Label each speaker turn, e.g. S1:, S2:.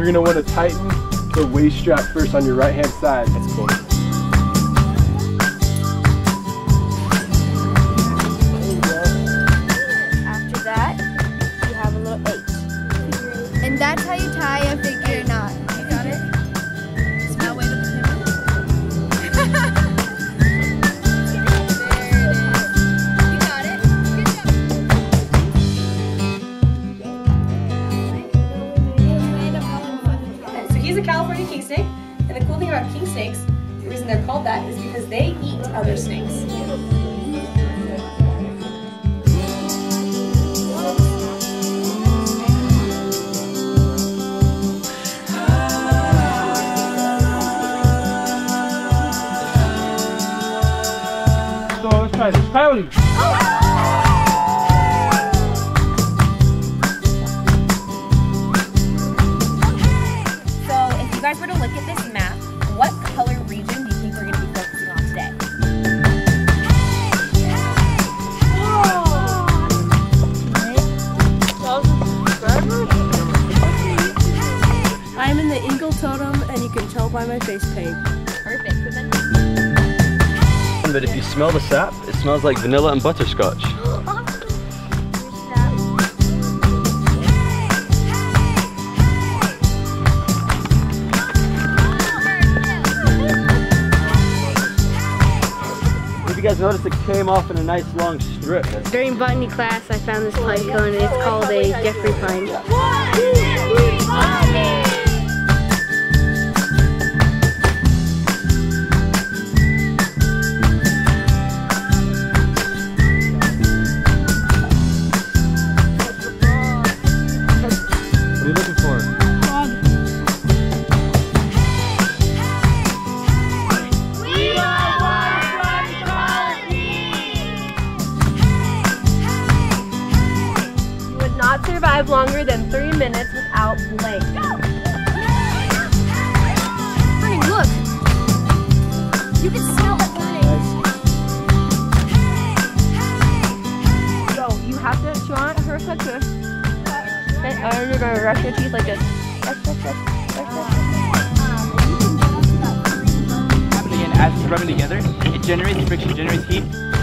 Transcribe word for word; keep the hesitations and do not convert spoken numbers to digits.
S1: you're gonna want to tighten the waist strap first on your right hand side.
S2: That's cool.
S3: After that, you have a little H. And that's how you tie a figure knot. You got it? Smell way to the You got it. Good job.
S4: So he's a California king snake, and the cool thing about king snakes, the reason they're called that is because they eat other snakes.
S1: So let's try this. Coyote.
S4: So if you guys were to look at this map, what color region do you think we're going to be focusing on today?
S5: I'm in the eagle totem, and you can tell by my face paint.
S4: Perfect. So then
S2: But if you smell the sap, it smells like vanilla and butterscotch. If you guys noticed, it came off in a nice long strip.
S5: During botany class, I found this pine cone, and it's called a Jeffrey pine.
S2: What are you looking for?
S5: You would not survive longer than three minutes without blank.
S3: Honey, look. You can smell it burning.
S5: So you have to, if you want her to touch this, and you're going to brush your teeth like this. Brush, brush, brush, brush, brush.
S6: Happening, and as it's rubbing together, it generates friction, generates heat.